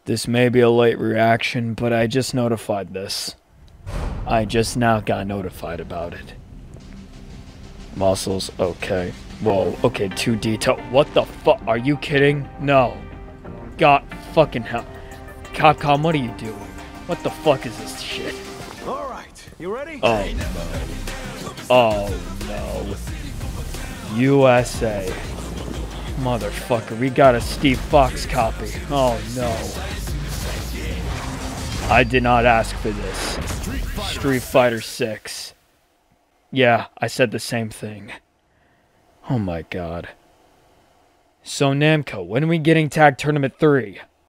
This may be a late reaction, but I just notified this. I just now got notified about it. Muscles, okay. Whoa, okay, too detailed. What the fuck? Are you kidding? No. God fucking hell. Capcom, what are you doing? What the fuck is this shit? Alright, you ready? Oh no. Oh no. USA. Motherfucker, we got a Steve Fox copy. Oh no. I did not ask for this. Street Fighter 6. Yeah, I said the same thing. Oh my god. So Namco, when are we getting Tag Tournament 3?